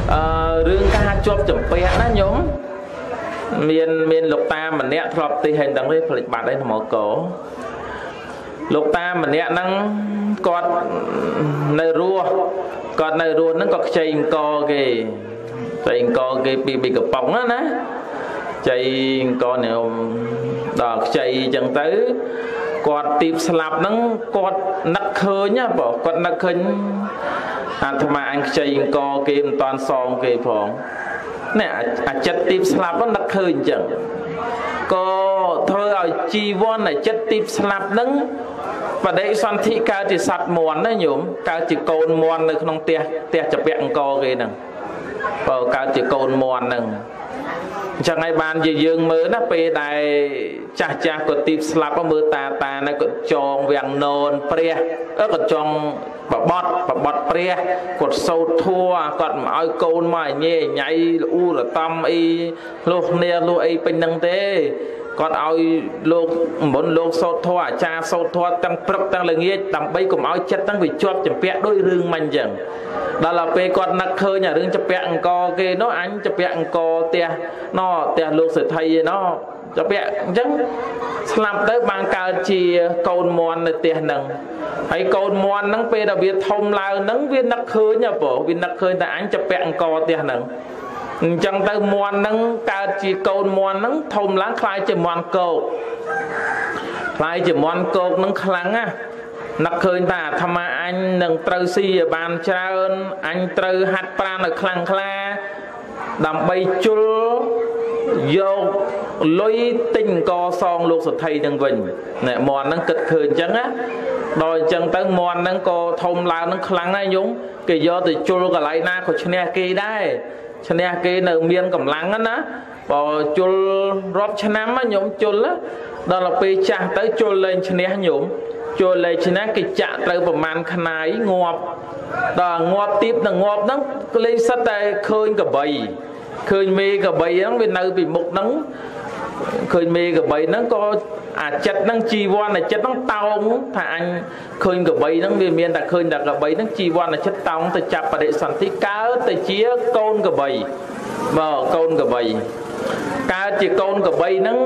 រឿងការជាប់ចម្ពាក់ណាញោមមានលោកតាម្នាក់ធ្លាប់ទីហេតុដឹងទេផ្លេចបាត់ឯងថ្មកលោកតាម្នាក់ហ្នឹងគាត់នៅរស់ហ្នឹងក៏ខ្ចីអង្គគេខ្ចីអង្គគេពីកំប៉ុងណាខ្ចីអង្គនេះដល់ខ្ចីអញ្ចឹងទៅគាត់ទីបស្លាប់ហ្នឹងគាត់នឹកឃើញណាបងគាត់នឹកឃើញអាត្មាអញខ្ចីអង្គគេមិនតាន់សងគេផងនេះអាចិត្តទីបស្លាប់ហ្នឹងនឹកឃើញអញ្ចឹងក៏ធ្វើឲ្យជីវ័នអាចិត្តទីបស្លាប់ហ្នឹងបដិសន្ធិកើតជាសត្វមន់ណាញោមកើតជាកូនមន់នៅក្នុងផ្ទះចាពាក់អង្គគេហ្នឹងបើកើតជាកូនមន់ហ្នឹងអញ្ចឹងហើយបានជាយើងមើលណាពេលដែលចាស់ក៏ទីបស្លាប់មើលតានៅក៏ចងវាំងនោនព្រះក៏ចងបបត់ព្រះគាត់សោតធัวគាត់មិនឲ្យកូនមកញ៉ៃលូរតំអីលោះគ្នាលោះអីពេញហ្នឹងទេគាត់ឲ្យលោកមុនលោកសោតធัวអាចារ្យសោតធัวទាំងព្រឹកទាំងល្ងាចដើម្បីកុំឲ្យចិត្តហ្នឹងវាជាប់ចម្ពាក់ដោយរឿងមិនអញ្ចឹងដល់ទៅពេលគាត់នឹកឃើញអារឿងចម្ពាក់អង្គគេនោះអញចម្ពាក់អង្គផ្ទះលោកសេដ្ឋីឯណោះចម្ពាក់អញ្ចឹងស្លាប់ទៅបានកើតជាកូនមន់នៅផ្ទះហ្នឹងហើយកូនមន់ហ្នឹងពេលដែលវាធំឡើងហ្នឹងវានឹកឃើញវានឹកឃើញតែអញចម្ពាក់អង្គផ្ទះហ្នឹងអញ្ចឹងទៅមន់ហ្នឹងកើតជាកូនមន់ហ្នឹងធំឡើងคล้ายជាមន់គោកហ្នឹងខ្លាំងណានឹកឃើញថាអាត្មាអញនឹងត្រូវស៊ីឲ្យបានច្រើនអញត្រូវហាត់ប្រាណឲ្យខ្លាំងក្លាដើម្បីជុលយកលុយទិញអង្គសងលោកសទ្ធិនឹងវិញណែមន់ហ្នឹងគិតឃើញអញ្ចឹងណាដល់អញ្ចឹងទៅមន់ហ្នឹងក៏ធំឡើងហ្នឹងខ្លាំងណាស់យំគេយកទៅជុលកន្លែងណាក៏ឈ្នះគេដែរឈ្នះគេនៅមានកម្លាំងណាបើជុលរាប់ឆ្នាំញោមជុលដល់ពេលចាស់ទៅជុលលែងឈ្នះញោមជុលលែងឈ្នះគេចាក់ត្រូវប្រមាណខ្នាយងាប់ដល់ងាប់ទីបនឹងងាប់ហ្នឹងលេងសិតតែឃើញកបីឃើញមេកបីហ្នឹងវានៅពីមុខហ្នឹងឃើញមេកបីហ្នឹងក៏អាចិត្តហ្នឹងជីវ័នអាចិត្តហ្នឹងតោងថាអញឃើញកបីហ្នឹងវាមានតែឃើញតែកបីហ្នឹងជីវ័នអាចិត្តតោងទៅចាប់បដិសន្ធិកើតទៅជាកូនកបីបើកូនកបីកើតជាកូនកបីហ្នឹង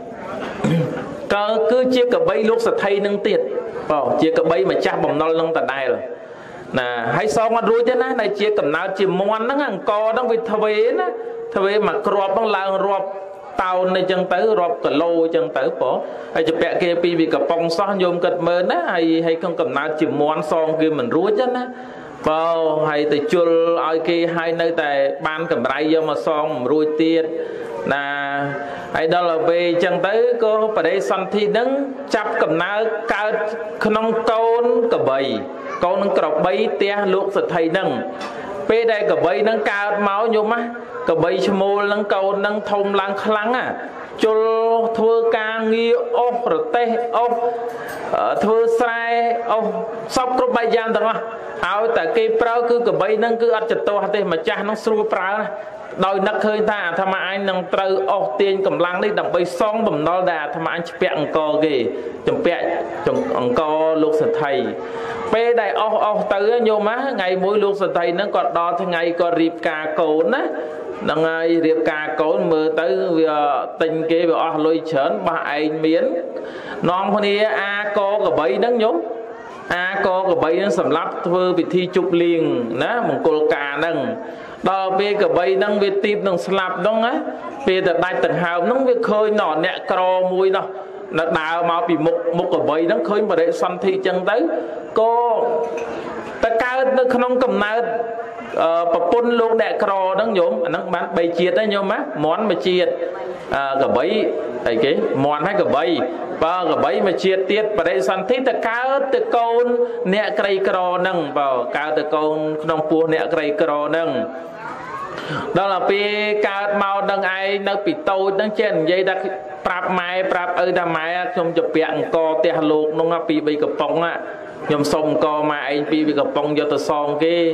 គឺជាកបីលោកសទ្ធិនឹងទៀតបើជាកបីម្ចាស់បំណុលនឹងដដែលណាហើយសងអត់រួចទេណាដែលជាកំណើតជាមន់ហ្នឹងអង្គហ្នឹងវាទ្វេមកគ្រាប់ហ្នឹងឡើងរាប់តោនអញ្ចឹងទៅរាប់គីឡូអញ្ចឹងទៅបងហើយជាពាក់គេពីវាកំប៉ុងសោះញោមគិតមើលណាហើយក្នុងកំណើតជាមន់សងគេមិនរួចទេណាបើហើយទៅជុលឲ្យគេហើយនៅតែបានកម្រៃយកមកសងមិនរួចទៀតណាហើយដល់ពេលអញ្ចឹងទៅក៏បដិសន្ធិហ្នឹងចាប់កំណើតកើតក្នុងកូនកបីកូននឹងក្របីផ្ទះលោកសទ្ធិហ្នឹងពេលដែលកបីហ្នឹងកើតមកញោមណាកបីឈ្មោលហ្នឹងកូនហ្នឹងធំឡើងខ្លាំងណាជុលធ្វើការងារអស់ប្រទេសអស់ធ្វើស្រែអស់សពគ្រប់បែបយ៉ាងទាំងអស់ឲ្យតែគេប្រើគឺកបីហ្នឹងគឺអត់ចតោះទេម្ចាស់ហ្នឹងស្រួលប្រើណាដោយនឹកឃើញថាអាត្មាអញនឹងត្រូវអស់ទាញកម្លាំងនេះដើម្បីសងបំណុលដែលអាត្មាអញឆ្ពាក់អង្គគេចម្ពាក់អង្គលោកសទ្ធិពេលដែលអស់ទៅញោមណាថ្ងៃមួយលោកសទ្ធិហ្នឹងក៏ដល់ថ្ងៃក៏រៀបការកូនណាហ្នឹងហើយរៀបការកូនមើលទៅវាទិញគេវាអស់លុយច្រើនបោះឯងមាននាំគ្នាអាកកបីហ្នឹងញោមអាកកបីហ្នឹងសម្រាប់ធ្វើពិធីជប់លៀងណាមង្គលការហ្នឹងដល់ពេលកបីហ្នឹងវាទីបនឹងស្លាប់ហ្នឹងណាពេលទៅដាច់ដង្ហើមហ្នឹងវាឃើញអ្នកក្រមួយនោះនៅដើរមកពីមុខកបីហ្នឹងឃើញបរិសន្ធិចឹងទៅក៏ទៅកើតនៅក្នុងកំណើតប្រពន្ធលោកអ្នកក្រហ្នឹងញោមអាហ្នឹងបាន3ជាតិហ្នឹងញោមណាមន់មួយជាតិកបីអីគេមន់ហើយកបីបើកបីមួយជាតិទៀតបរិសន្ធិទៅកើតទៅកូនអ្នកក្រីក្រហ្នឹងបើកើតទៅកូនក្នុងពោះអ្នកក្រីក្រហ្នឹងដល់ទៅពេលកើតមកនឹងឯងនៅពីតូចហ្នឹងចេះនិយាយថាប្រាប់ម៉ែប្រាប់ឪថាម៉ែខ្ញុំជពាក់អង្គផ្ទះលោកនោះពី3កំប៉ុងខ្ញុំសុំអង្គម៉ែឯងពីកំប៉ុងយកទៅសងគេ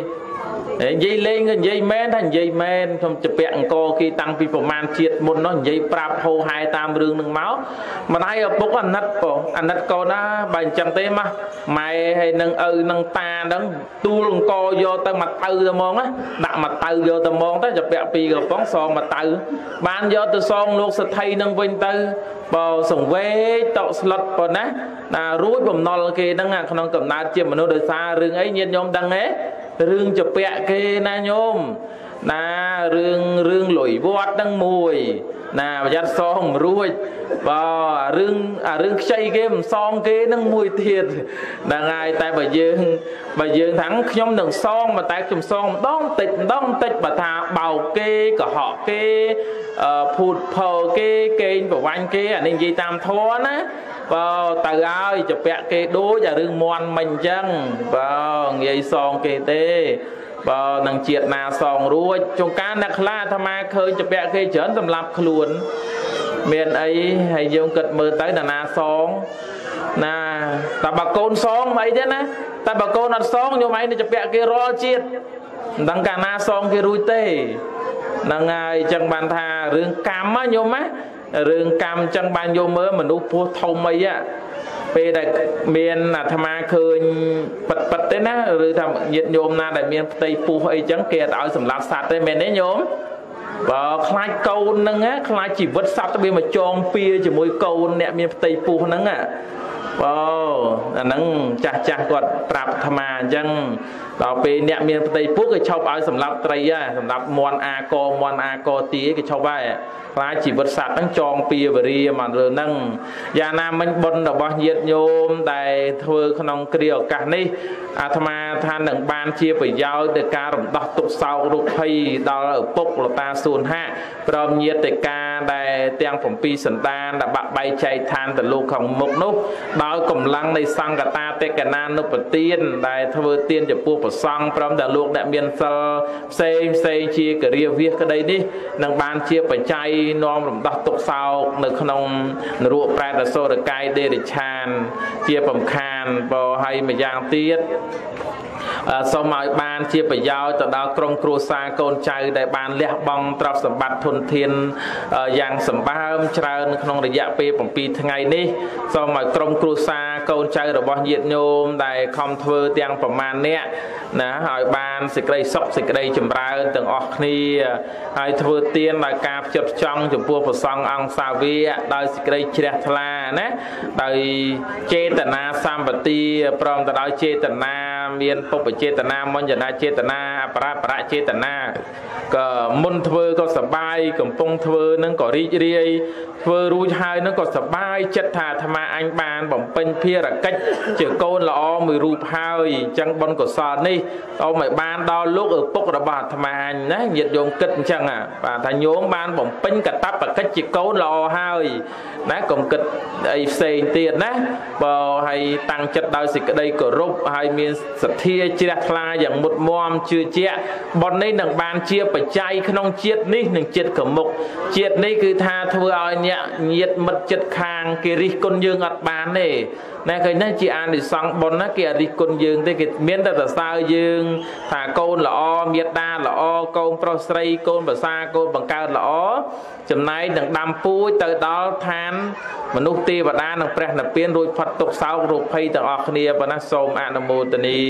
និយាយលេងក៏និយាយមែនថានិយាយមែនខ្ញុំជពាក់អង្គគេតាំងពីប្រមាណជាតិមុននោះនិយាយប្រាប់ហោហែតាមរឿងនឹងមកម្ដាយឪពុកអាណិតបងអាណិតកូនណាបើអញ្ចឹងទេម៉ាម៉ែហើយនឹងឪនឹងតាហ្នឹងទូលអង្គយកទៅមកទៅហ្មងណាដាក់មកទៅយកទៅហ្មងទៅជពាក់ពីរកំប៉ុងសងមកទៅបានយកទៅសងលោកសទ្ធិនឹងវិញទៅបើសង្វេកតស្លុតប៉ុណ្ណាណារួចបំណុលគេហ្នឹងក្នុងកំណើតជាមនុស្សដោយសាររឿងអីញាតិញោមដឹងទេរឿងជពាក់គេណាញោមណារឿងលុយវត្តហ្នឹងមួយណាប្រយ័ត្នសងរួចបើរឿងខ្ចីគេមិនសងគេហ្នឹងមួយទៀតហ្នឹងហើយតែបើយើងថាខ្ញុំនឹងសងតែខ្ញុំសងម្ដងតិចបើថាបោកគេកុហកគេភូតផលគេកេងប្រវាញ់គេអានេះនិយាយតាមធម៌ណាបើទៅហើយជពាក់គេដូចអារឿងមន់មិញអញ្ចឹងបើងាយសងគេទេបើនឹងជាតិណាសងរួចចុងការអ្នកខ្លះអាត្មាឃើញជពាក់គេច្រើនសម្រាប់ខ្លួនមានអីហើយយើងគិតមើលទៅណាសងណាតែបើកូនសងមិនអីទេណាតែបើកូនអត់សងញោមឯងនឹងជពាក់គេរាល់ជាតិមិនដឹងកាលណាសងគេរួចទេហ្នឹងហើយអញ្ចឹងបានថារឿងកម្មណាញោមណារឿងកម្មអញ្ចឹងបានយកមើលមនុស្សពោះធំអីពេលដែលមានអាត្មាឃើញប៉ិតទេណាឬថាញាតិញោមណាដែលមានផ្ទៃពោះអីចឹងគេអត់ឲ្យសម្លាប់សត្វទេមែនទេញោមបើខ្លាចកូនហ្នឹងខ្លាចជីវិតសត្វវាមកចងពៀជាមួយកូនអ្នកមានផ្ទៃពោះហ្នឹងបើអាហ្នឹងចាស់គាត់ប្រាប់អាត្មាអញ្ចឹងដល់ពេលអ្នកមានផ្ទៃពោះគេឈប់ឲ្យសម្លាប់ត្រីសម្រាប់មន់អាកទីគេឈប់ហើយខ្លាចជីវិតសត្វហ្នឹងចងពៀវរាមកលើហ្នឹងយ៉ាងណាមិញបុណ្យរបស់ញាតិញោមដែលធ្វើក្នុងគ្រាឱកាសនេះអាត្មាថានឹងបានជាប្រយោជន៍ទៅការរំដោះទុក្ខសោករោគភ័យដល់ឪពុកលោកតាសួនហាព្រមញាតិការដែលទាំង7សន្តានដែលបាក់បែកចែកឋានទៅលោកខាងមុខនោះដោយកម្លាំងនៃសង្កតាតេកណានុបទានដែលធ្វើទានចំពោះព្រះសង្ឃព្រមទាំងលោកអ្នកមានសិលផ្សេងជាគរិយាវាសក្តីនេះនឹងបានជាបច្ច័យនាំរំដោះទុក្ខសោកនៅក្នុងនរកប្រែតអសុរកាយដេរិឆានជាបំខានបើឲ្យម្យ៉ាងទៀតសូមឲ្យបានជាប្រយោជន៍ទៅដល់ក្រុមគ្រួសារកូនចៅដែលបានលះបង់ទ្រព្យសម្បត្តិធនធានយ៉ាងសម្បើមច្រើនក្នុងរយៈពេល7ថ្ងៃនេះសូមឲ្យក្រុមគ្រួសារកូនចៅរបស់ញាតិញោមដែលខំធ្វើទាំងប្រមាណអ្នកណាឲ្យបានសេចក្តីសុខសេចក្តីចម្រើនទាំងអស់គ្នាហើយធ្វើទានដោយការផ្ចិតផ្ចង់ចំពោះព្រះសង្ឃអង្គសាវកដោយសេចក្តីជ្រះថ្លាណាដោយចេតនាសម្បទាព្រមទៅដោយចេតនាមានពុព្វចេតនាមញ្ញនាចេតនាអបរៈចេតនាក៏មុនធ្វើក៏សប្បាយកំពុងធ្វើនឹងក៏រីករាយធ្វើរួចហើយនឹងក៏សប្បាយចិត្តថាអាត្មាអញបានបំពេញភារកិច្ចជាកូនល្អមួយរូបហើយអញ្ចឹងបុណ្យកុសលនេះអោឲ្យបានដល់លោកឪពុករបស់អាត្មាអញណាញាតិញោមគិតអញ្ចឹងបាទថាញោមបានបំពេញកតបកិច្ចជាកូនល្អហើយណាកុំគិតអីផ្សេងទៀតណាបើឲ្យតាំងចិត្តដោយសេចក្តីគោរពហើយមានសទ្ធាជ្រះថ្លាយ៉ាងមុតមមជឿជាក់បុណ្យនេះនឹងបានជាបច្ច័យក្នុងជាតិនេះនិងជាតិកមុខជាតិនេះគឺថាធ្វើឲ្យអ្នកញាតិមិត្តចិត្តខាងគេរិះគន់យើងអត់បានទេណាឃើញណាជាអានិសង្ឃបុណ្យណាគេអត់រិះគន់យើងទេគេមានតែសរសើរយើងថាកូនល្អមេត្តាល្អកូនប្រុសស្រីកូនប្រសាកូនបង្កើតល្អចំណែកនឹងដាំពូជទៅដល់ឋានមនុស្សទេវតានិងព្រះនិព្វានរួចផុតទុក្ខសោករោគភ័យទាំងអស់គ្នាប៉ុណ្ណាសូមអនុមោទនា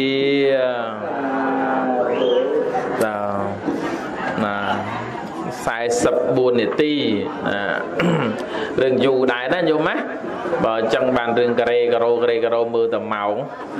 ណា44នាទីរឿងយូរដែរណាយល់ម៉េចបើអញ្ចឹងបានរឿងការ៉េការ៉ូមើលតែម៉ោង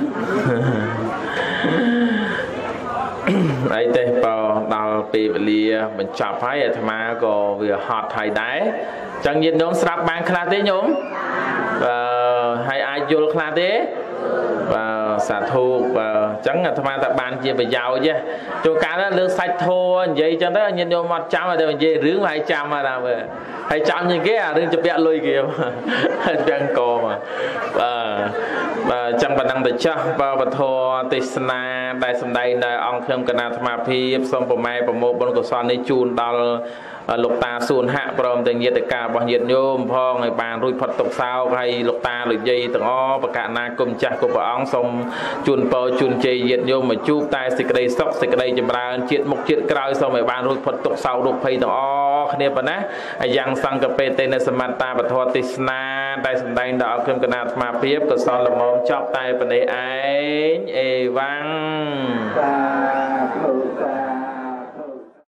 អីទេបើដល់ពេលវេលាបញ្ចប់ហើយអាត្មាក៏វាហត់ហើយដែរអញ្ចឹងញាតិញោមស្រាប់បានខ្លះទេញោមហើយអាចយល់ខ្លះទេបាទសាធុបាទអញ្ចឹងអាត្មាថាបានជាប្រយោជន៍ចូលការលើកសាច់ធោនិយាយអញ្ចឹងទៅញាតិញោមអត់ចាំតែនិយាយរឿងហើយចាំតែមើលហើយចាំជាងគេអារឿងជពាក់លុយគេហើយទាំងកមកបាទ chẳng bản năng tự chắc và vật thô tê sna đại sầm đầy đại ông thêm cái nào tham phiệp xong bộ mai bộ một bên của son đi chun đào lục ta xuân hạ prom tình nhiệt cả bao nhiệt nhôm phong ngày bàn rui phật tục sao hay lục ta lục dây từng o và cả na cùng chặt của ông xong chun po chun chê nhiệt nhôm mà chụp tai xịt đây sóc xịt đây chìm ra chiết một chiết cào xong ngày bàn rui phật tục sao đục phay từng o khné bả ná yang sang cà phê tên là samanta vật thô tê sna đại sầm đầy đại ông thêm cái nào tham phiệp của son là mồm chọc tai bả đây ai e vang